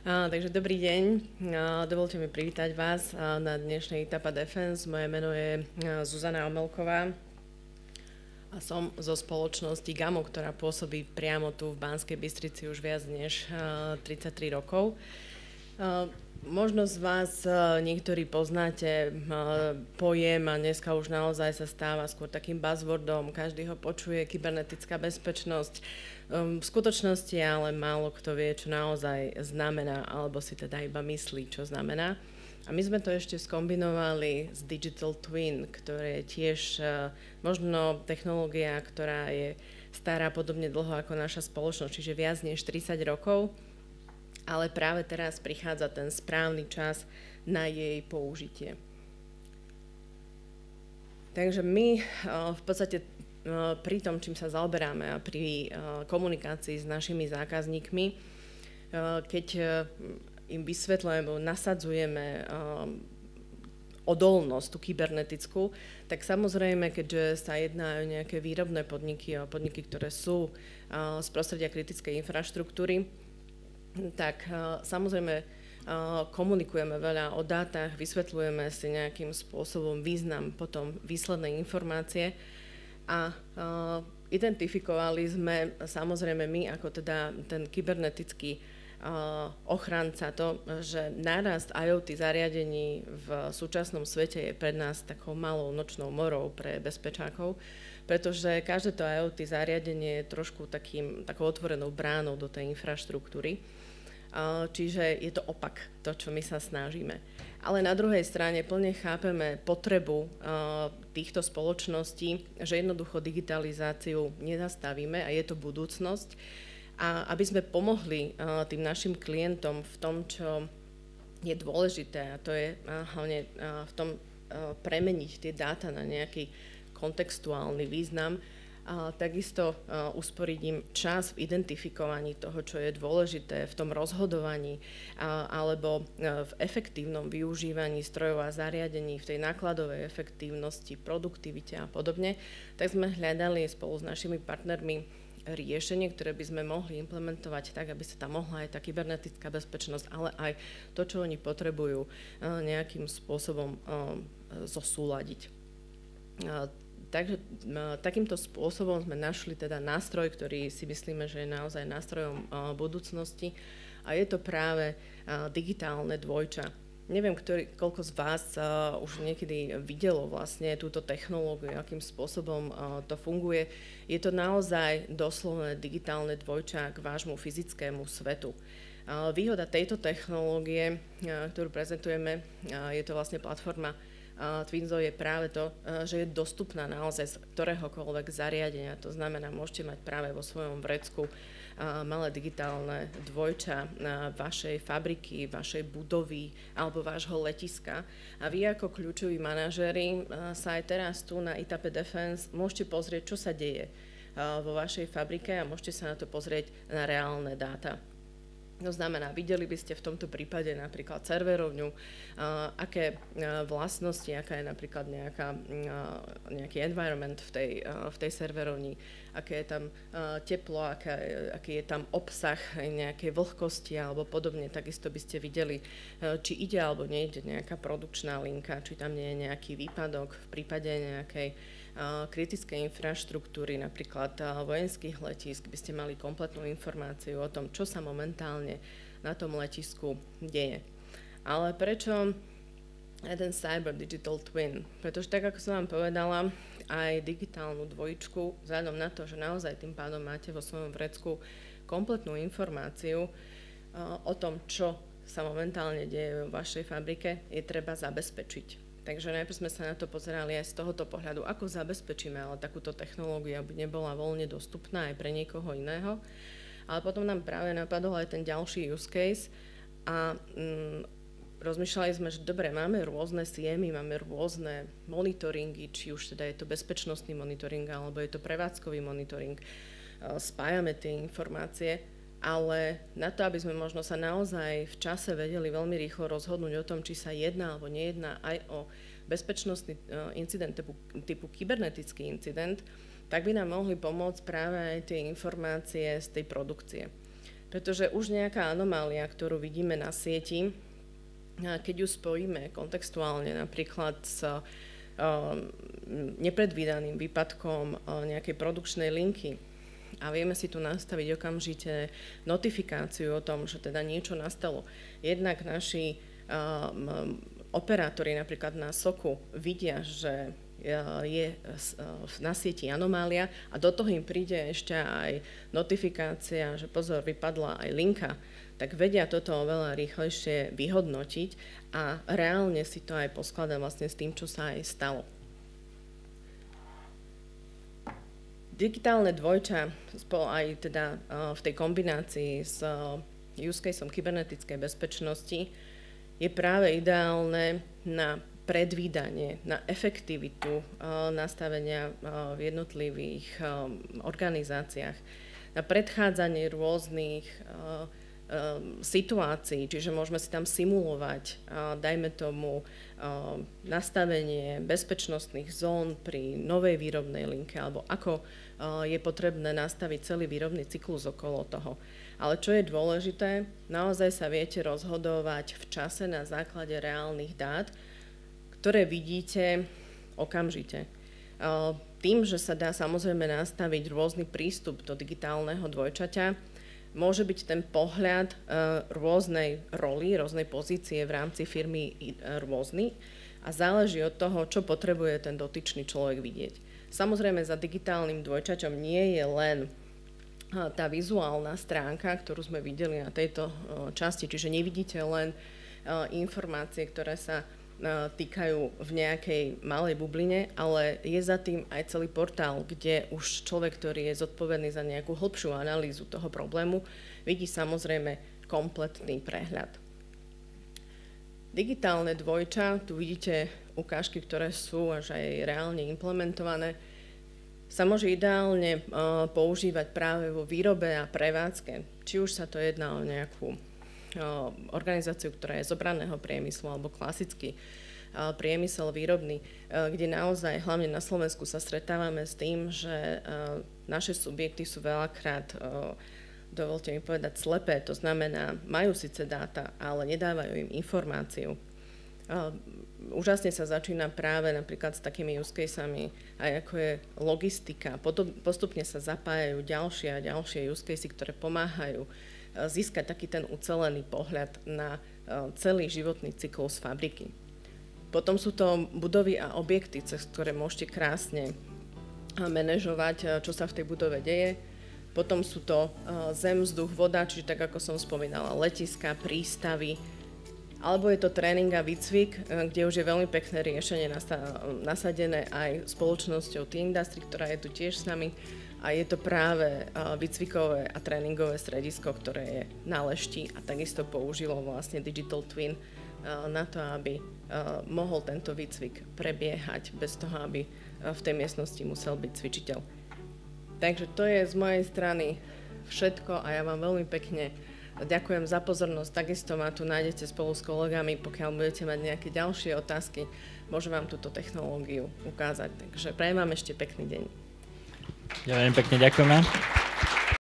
Takže dobrý deň. Dovolte mi privítať vás na dnešnej ITAPA Defense. Moje meno je Zuzana Omelková a som zo spoločnosti GAMO, ktorá pôsobí priamo tu v Banskej Bystrici už viac než 33 rokov. Možno z vás niektorí poznáte pojem a dneska už naozaj sa stáva skôr takým buzzwordom, každý ho počuje, kybernetická bezpečnosť. V skutočnosti ale málo kto vie, čo naozaj znamená, alebo si teda iba myslí, čo znamená. A my sme to ešte skombinovali s Digital Twin, ktoré je tiež možno technológia, ktorá je stará podobne dlho ako naša spoločnosť, čiže viac než 30 rokov. Ale práve teraz prichádza ten správny čas na jej použitie. Takže my v podstate pri tom, čím sa zaoberáme a pri komunikácii s našimi zákazníkmi, keď im vysvetľujeme, nasadzujeme odolnosť, tú kybernetickú, tak samozrejme, keďže sa jedná o nejaké výrobné podniky a podniky, ktoré sú z prostredia kritickej infraštruktúry, tak samozrejme komunikujeme veľa o dátach, vysvetľujeme si nejakým spôsobom význam potom výslednej informácie a identifikovali sme samozrejme my ako teda ten kybernetický ochranca to, že nárast IoT zariadení v súčasnom svete je pred nás takou malou nočnou morou pre bezpečákov, pretože každé to IoT zariadenie je trošku takou otvorenou bránou do tej infraštruktúry. Čiže je to opak, to, čo my sa snažíme. Ale na druhej strane plne chápeme potrebu týchto spoločností, že jednoducho digitalizáciu nezastavíme a je to budúcnosť. A aby sme pomohli tým našim klientom v tom, čo je dôležité, a to je hlavne v tom premeniť tie dáta na nejaký kontextuálny význam, takisto usporiť im čas v identifikovaní toho, čo je dôležité v tom rozhodovaní alebo v efektívnom využívaní strojov a zariadení, v tej nákladovej efektívnosti, produktivite a podobne, tak sme hľadali spolu s našimi partnermi riešenie, ktoré by sme mohli implementovať tak, aby sa tam mohla aj tá kybernetická bezpečnosť, ale aj to, čo oni potrebujú, nejakým spôsobom zosúladiť. Takže takýmto spôsobom sme našli teda nástroj, ktorý si myslíme, že je naozaj nástrojom budúcnosti a je to práve digitálne dvojča. Neviem, koľko z vás už niekedy videlo vlastne túto technológiu, akým spôsobom to funguje. Je to naozaj doslovne digitálne dvojča k vášmu fyzickému svetu. Výhoda tejto technológie, ktorú prezentujeme, je to vlastne platforma Twinzo, je práve to, že je dostupná naozaj z ktoréhokoľvek zariadenia. To znamená, môžete mať práve vo svojom vrecku malé digitálne dvojča vašej fabriky, vašej budovy alebo vášho letiska. A vy ako kľúčoví manažéri sa aj teraz tu na ITAPA Defense môžete pozrieť, čo sa deje vo vašej fabrike a môžete sa na to pozrieť na reálne dáta. To znamená, videli by ste v tomto prípade napríklad serverovňu, aké vlastnosti, aká je napríklad nejaký environment v tej serverovni, aké je tam teplo, aký je tam obsah nejakej vlhkosti alebo podobne. Takisto by ste videli, či ide alebo nejde nejaká produkčná linka, či tam nie je nejaký výpadok v prípade nejakej kritickej infraštruktúry, napríklad vojenských letísk, by ste mali kompletnú informáciu o tom, čo sa momentálne na tom letisku deje. Ale prečo ten Cyber Digital Twin? Pretože tak, ako som vám povedala, aj digitálnu dvojičku, vzhľadom na to, že naozaj tým pádom máte vo svojom vrecku kompletnú informáciu o tom, čo sa momentálne deje vo vašej fabrike, je treba zabezpečiť. Takže najprv sme sa na to pozerali aj z tohoto pohľadu, ako zabezpečíme, ale takúto technológiu, aby nebola voľne dostupná aj pre niekoho iného. Ale potom nám práve napadol aj ten ďalší use case a rozmýšľali sme, že dobre, máme rôzne SIEMy, máme rôzne monitoringy, či už teda je to bezpečnostný monitoring, alebo je to prevádzkový monitoring. Spájame tie informácie, ale na to, aby sme možno sa naozaj v čase vedeli veľmi rýchlo rozhodnúť o tom, či sa jedná alebo nejedná aj o bezpečnostný incident typu kybernetický incident, tak by nám mohli pomôcť práve aj tie informácie z tej produkcie. Pretože už nejaká anomália, ktorú vidíme na sieti, keď ju spojíme kontextuálne napríklad s nepredvídaným výpadkom nejakej produkčnej linky a vieme si tu nastaviť okamžite notifikáciu o tom, že teda niečo nastalo. Jednak naši operátori napríklad na SOKu vidia, že je na sieti anomália a do toho im príde ešte aj notifikácia, že pozor, vypadla aj linka, tak vedia toto oveľa rýchlejšie vyhodnotiť a reálne si to aj poskladá vlastne s tým, čo sa aj stalo. Digitálne dvojča aj teda v tej kombinácii s use caseom kybernetickej bezpečnosti je práve ideálne na predvídanie, na efektivitu nastavenia v jednotlivých organizáciách, na predchádzanie rôznych situácií, čiže môžeme si tam simulovať, dajme tomu, nastavenie bezpečnostných zón pri novej výrobnej linke, alebo ako je potrebné nastaviť celý výrobný cyklus okolo toho. Ale čo je dôležité, naozaj sa viete rozhodovať v čase na základe reálnych dát, ktoré vidíte okamžite. Tým, že sa dá samozrejme nastaviť rôzny prístup do digitálneho dvojčaťa, môže byť ten pohľad rôznej roli, rôznej pozície v rámci firmy rôzny a záleží od toho, čo potrebuje ten dotyčný človek vidieť. Samozrejme, za digitálnym dvojčaťom nie je len tá vizuálna stránka, ktorú sme videli na tejto časti, čiže nevidíte len informácie, ktoré sa týkajú v nejakej malej bubline, ale je za tým aj celý portál, kde už človek, ktorý je zodpovedný za nejakú hĺbšiu analýzu toho problému, vidí samozrejme kompletný prehľad. Digitálne dvojča, tu vidíte ukážky, ktoré sú až aj reálne implementované, sa môže ideálne používať práve vo výrobe a prevádzke. Či už sa to jedná o nejakú organizáciu, ktorá je z obranného priemyslu alebo klasický priemysel výrobný, kde naozaj, hlavne na Slovensku, sa stretávame s tým, že naše subjekty sú veľakrát, dovolte mi povedať, slepé, to znamená, majú síce dáta, ale nedávajú im informáciu. Úžasne sa začína práve napríklad s takými use casami, aj ako je logistika. Postupne sa zapájajú ďalšie a ďalšie use casy, ktoré pomáhajú získať taký ten ucelený pohľad na celý životný cyklus fabriky. Potom sú to budovy a objekty, cez ktoré môžete krásne manažovať, čo sa v tej budove deje. Potom sú to zem, vzduch, voda, čiže tak ako som spomínala, letiska, prístavy, alebo je to tréning a výcvik, kde už je veľmi pekné riešenie nasadené aj spoločnosťou T-Industry, ktorá je tu tiež s nami. A je to práve výcvikové a tréningové stredisko, ktoré je na Lešti a takisto použilo vlastne Digital Twin na to, aby mohol tento výcvik prebiehať bez toho, aby v tej miestnosti musel byť cvičiteľ. Takže to je z mojej strany všetko a ja vám veľmi pekne ďakujem za pozornosť. Takisto ma tu nájdete spolu s kolegami, pokiaľ budete mať nejaké ďalšie otázky, môžem vám túto technológiu ukázať. Takže prajem vám ešte pekný deň. Ja veľmi pekne ďakujeme.